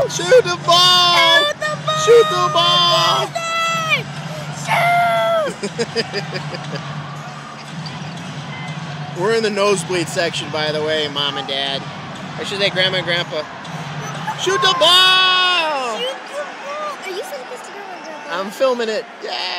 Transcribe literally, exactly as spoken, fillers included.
Shoot the ball! Shoot the ball! Shoot the ball! Shoot! We're in the nosebleed section, by the way, Mom and Dad. I should say Grandma and Grandpa. Shoot the ball! Shoot the ball! Are you supposed to go on, Grandpa? I'm filming it. Yeah!